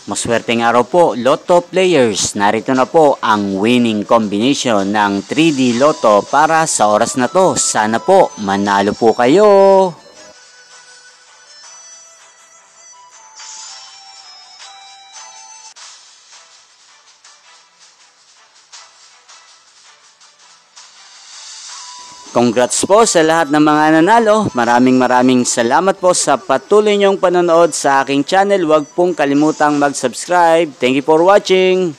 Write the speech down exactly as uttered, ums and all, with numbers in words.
Maswerteng araw po, Lotto players. Narito na po ang winning combination ng three D Lotto para sa oras na to. Sana po manalo po kayo. Congrats po sa lahat ng mga nanalo. Maraming maraming salamat po sa patuloy niyong panonood sa aking channel. Huwag pong kalimutang mag-subscribe. Thank you for watching.